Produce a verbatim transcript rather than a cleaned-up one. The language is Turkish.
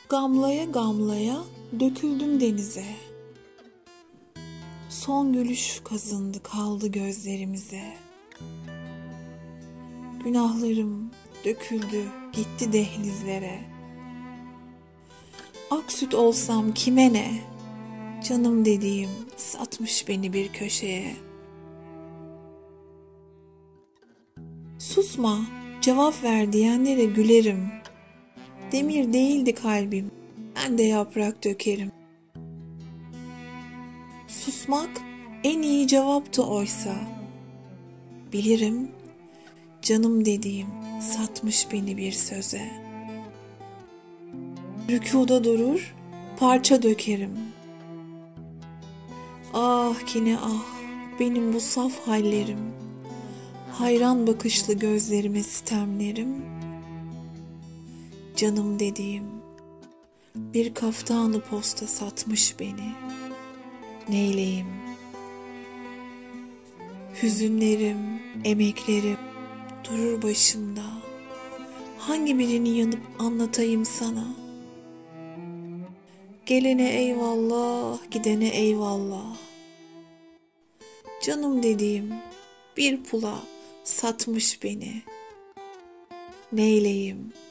Gamlaya gamlaya döküldüm denize. Son gülüş kazındı kaldı gözlerimize. Günahlarım döküldü gitti dehlizlere. Ak süt olsam kime ne? Canım dediğim satmış beni bir köşeye. Susma, cevap ver diyenlere gülerim. Demir değildi kalbim, ben de yaprak dökerim. Susmak en iyi cevaptı oysa. Bilirim, canım dediğim satmış beni bir söze. Rükuda durur, parça dökerim. Ah kine ah, benim bu saf hallerim. Hayran bakışlı gözlerime sitemlerim. Canım dediğim bir kaftanı posta satmış beni. Neyleyim? Hüzünlerim, emeklerim durur başımda. Hangi birini yanıp anlatayım sana? Gelene eyvallah, gidene eyvallah. Canım dediğim bir pula satmış beni. Neyleyim?